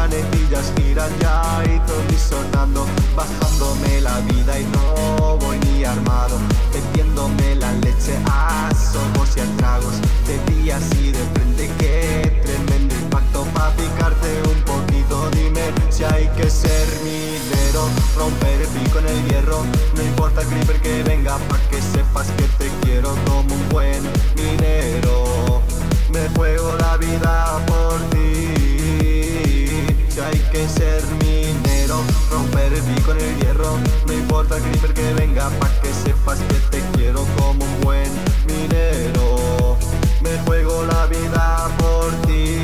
manecillas giran ya y zombies sonando, bajándome la vida y no voy ni armado, metiéndome la leche a sorbos y a tragos, de día así de frente, qué tremendo impacto pa' picarte un poquito. Dime si hay que ser minero, romper el pico en el hierro, no importa el creeper que venga, pa' que sepas que te quiero como un buen minero. Me juego la vida por ti. Si hay que ser minero, romper el pico en el hierro, no importa el creeper que venga, pa' que sepas que te quiero como un buen minero. Me juego la vida por ti.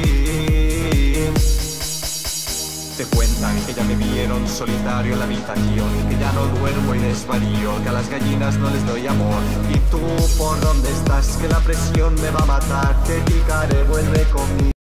Te cuentan que ya me vieron solitario en la habitación, que ya no duermo y desvarío, que a las gallinas no les doy amor. ¿Y tú por dónde estás? Que la presión me va a matar, te picaré, vuelve conmigo.